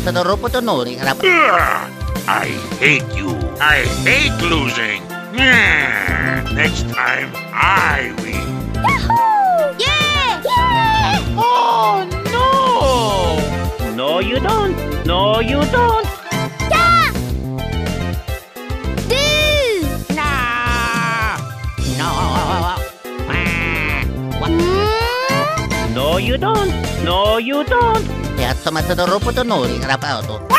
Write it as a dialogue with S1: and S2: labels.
S1: Matador po d'onore, harap.
S2: I hate you. I hate losing. Next time, I win.
S3: Yeah! Yeah!
S4: Oh, no! No, you don't. No, you don't.
S3: Yeah! Do!
S4: Nah.
S1: No.
S4: No, you don't. No, you don't.
S1: Piazza Matador po d'onore, harap auto.